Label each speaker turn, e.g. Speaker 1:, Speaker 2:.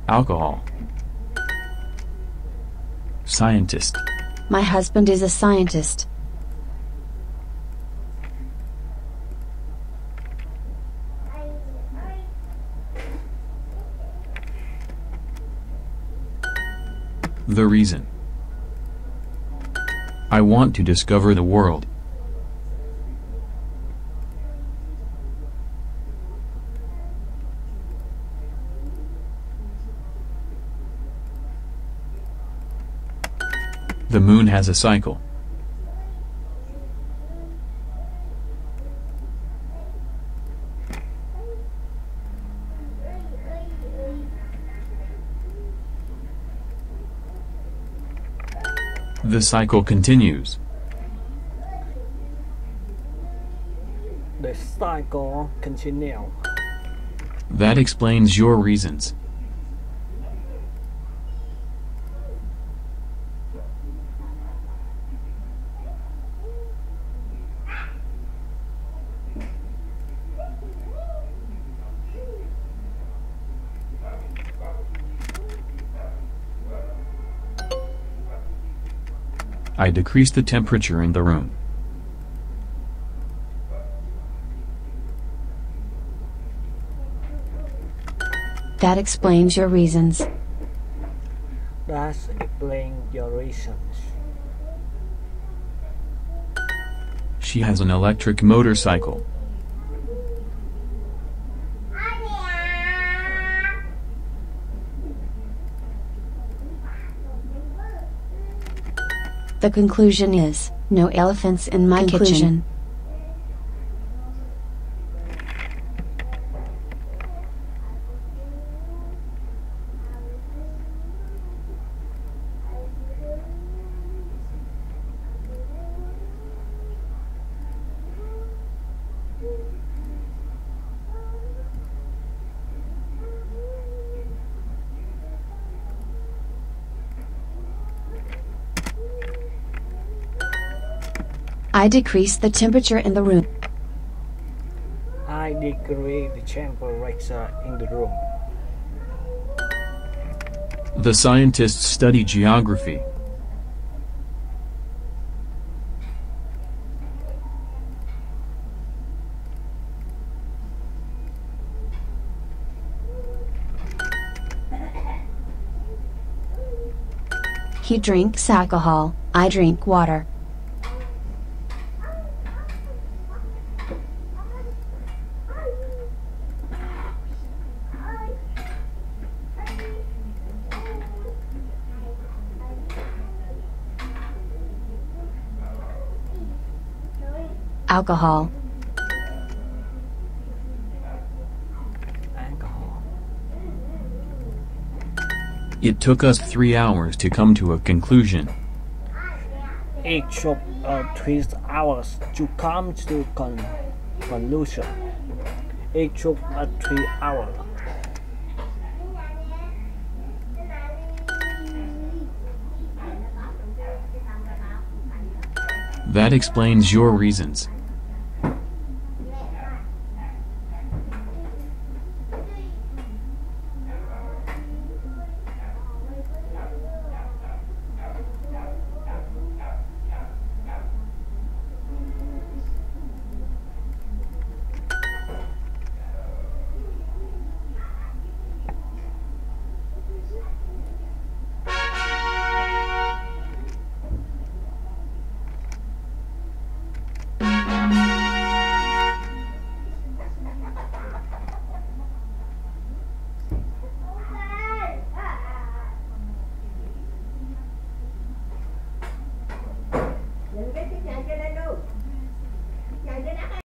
Speaker 1: Alcohol. Scientist.
Speaker 2: My husband is a scientist.
Speaker 1: The reason. I want to discover the world. The moon has a cycle. The cycle continues.
Speaker 3: The cycle continues.
Speaker 1: That explains your reasons. I decrease the temperature in the room.
Speaker 2: That explains your reasons.
Speaker 3: That explains your reasons.
Speaker 1: She has an electric motorcycle.
Speaker 2: The conclusion is, no elephants in my kitchen. I decrease the temperature in the room.
Speaker 3: I decrease the temperature in the room.
Speaker 1: The scientists study geography.
Speaker 2: He drinks alcohol, I drink water. Alcohol.
Speaker 3: Alcohol.
Speaker 1: It took us 3 hours to come to a conclusion.
Speaker 3: It took 3 hours to come to conclusion. It took 3 hours.
Speaker 1: That explains your reasons.